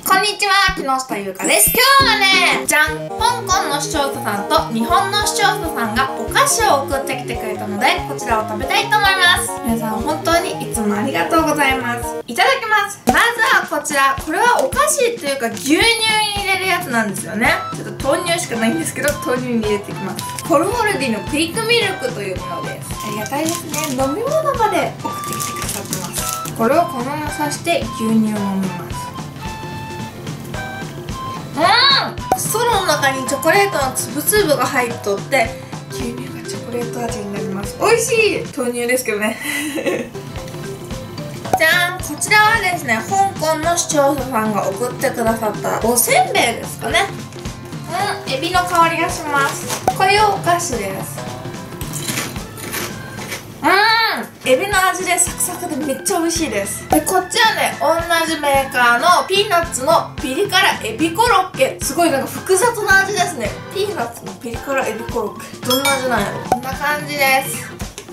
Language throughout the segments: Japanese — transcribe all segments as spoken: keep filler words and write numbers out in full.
こんにちは、木下ゆうかです。今日はね、じゃん、香港の視聴者さんと日本の視聴者さんがお菓子を送ってきてくれたので、こちらを食べたいと思います。皆さん本当にいつもありがとうございます。いただきます。まずはこちら、これはお菓子っていうか牛乳に入れるやつなんですよね。ちょっと豆乳しかないんですけど、豆乳に入れていきます。コルモルディのクイックミルクというものです。ありがたいですね。飲み物まで送ってきてくださってます。これをこのまま刺して牛乳を飲みます。うん、ストローの中にチョコレートのつぶつぶが入っとって牛乳がチョコレート味になります。美味しい豆乳ですけどねじゃーん、こちらはですね、香港の視聴者さんが送ってくださったおせんべいですかね。うん、エビの香りがします。こういうお菓子です。うん、エビの味でサクサクでめっちゃ美味しいです。で、こっちはね、同じメーカーのピーナッツのピリ辛エビコロッケ。すごいなんか複雑な味ですね。ピーナッツのピリ辛エビコロッケ、どんな味なんやろ。こんな感じです。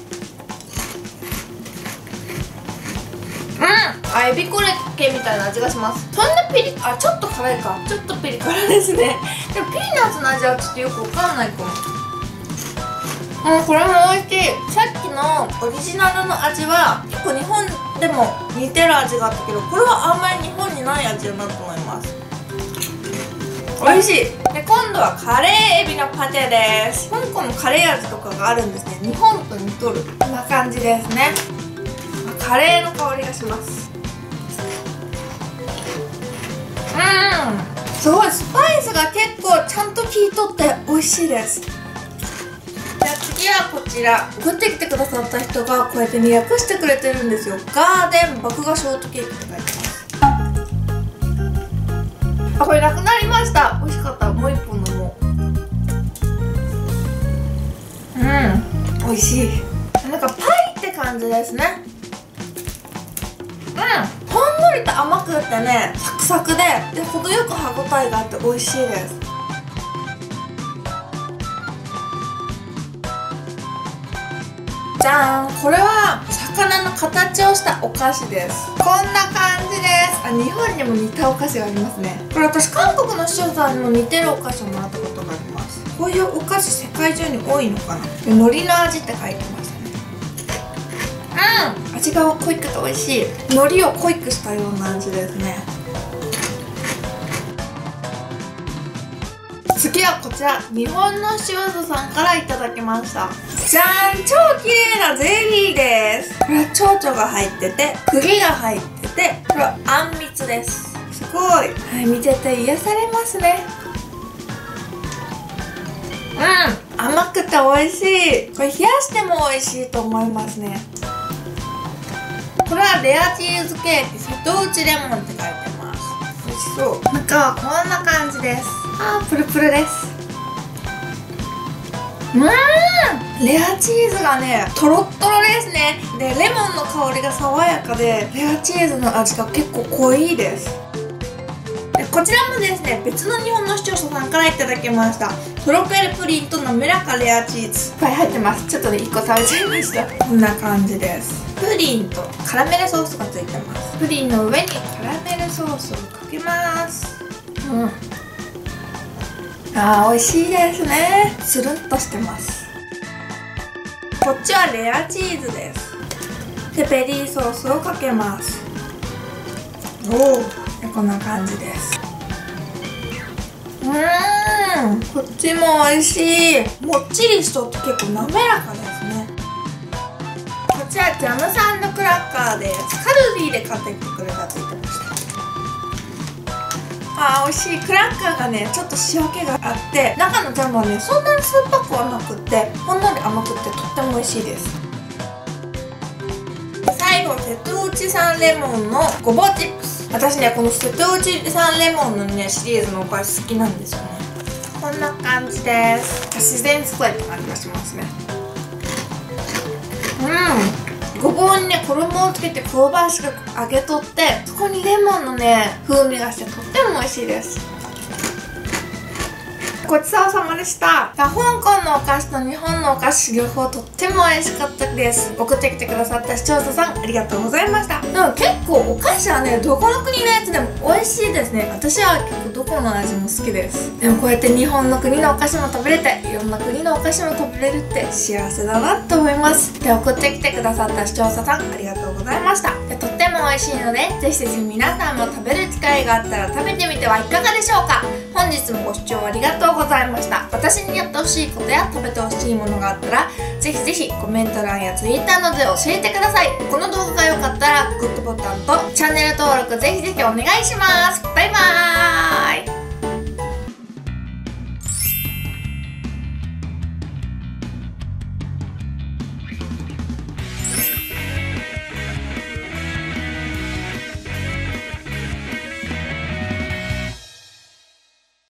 うん、あ、エビコロッケみたいな味がします。そんなピリ、あ、ちょっと辛いか、ちょっとピリ辛ですね。でもピーナッツの味はちょっとよくわかんないかも。うん、これも美味しい。さっきのオリジナルの味は結構日本でも似てる味があったけど、これはあんまり日本にない味だなと思います。美味しい。で、今度はカレーエビのパテです。香港のカレー味とかがあるんですね。日本と似とる。こんな感じですね。カレーの香りがします。うん、すごいスパイスが結構ちゃんと効いとって美味しいです。じゃあ次はこちら、送ってきてくださった人がこうやってね、訳してくれてるんですよ。ガーデン麦芽ショートケーキって書いてます。あ、これなくなりました。美味しかった。もう一本飲もう。うん、美味しい。なんかパイって感じですね。うん、ほんのりと甘くってね、サクサクで、で、程よく歯ごたえがあって美味しいです。じゃーん、これは魚の形をしたお菓子です。こんな感じです。あ、日本にも似たお菓子がありますね。これ私韓国の視聴者さんにも似てるお菓子をもらったことがあります。こういうお菓子世界中に多いのかな。で、海苔の味って書いてましたね。うん、味が濃いくて美味しい。海苔を濃いくしたような味ですね。次はこちら、日本の視聴者さんからいただきました。じゃーん、超綺麗なゼリーです。これは蝶々が入ってて、栗が入ってて、これはあんみつです。すごい、はい、見てて癒されますね。うん、甘くて美味しい。これ冷やしても美味しいと思いますね。これはレアチーズケーキ、瀬戸内レモンって書いてます。美味しそう。中はこんな感じです。あー、プルプルです。うーん、レアチーズがね、とろっとろですね。で、レモンの香りが爽やかで、レアチーズの味が結構濃いです。で、こちらもですね、別の日本の視聴者さんからいただきました。とろけるプリンと滑らかレアチーズ、いっぱい入ってます。ちょっとね、いっこ食べちゃいました。こんな感じです。プリンとカラメルソースがついてます。プリンの上にカラメルソースをかけます。うん、あー、美味しいですね。つるんとしてます。こっちはレアチーズです。で、ベリーソースをかけます。おお、こんな感じです。うーん、こっちも美味しい。もっちりしとって結構滑らかですね。こちらジャムサンドクラッカーです。カルビーで買ってきてくれたって言ってました。あー、美味しい。クラッカーがね、ちょっと塩気があって、中のジャムはね、そんなに酸っぱくはなくって、ほんのり甘くってとっても美味しいです。最後、瀬戸内産レモンのごぼうチップス。私ね、この瀬戸内産レモンのね、シリーズのお菓子好きなんですよね。こんな感じです。自然スパイって感じがしますね。うん、ごぼうにね、衣をつけて香ばしく揚げとって、そこにレモンのね、風味がしてとっても美味しいです。 ごちそうさまでした。香港のお菓子と日本のお菓子両方とっても美味しかったです。送ってきてくださった視聴者さんありがとうございました。でも結構お菓子はね、どこの国のやつでも美味しいですね。私は結構どこの味も好きです。でもこうやって日本の国のお菓子も食べれて、いろんな国のお菓子も食べれるって幸せだなと思います。で、送ってきてくださった視聴者さんありがとうございました。で、とっても美味しいので、ぜひぜひ皆さんも食べる機会があったら食べてみてはいかがでしょうか。本日もご視聴ありがとうございました。私にやってほしいことや食べてほしいものがあったら、ぜひぜひコメント欄や ツイッター などで教えてください。この動画が良かったらグッドボタンとチャンネル登録ぜひぜひお願いします。バイバーイ。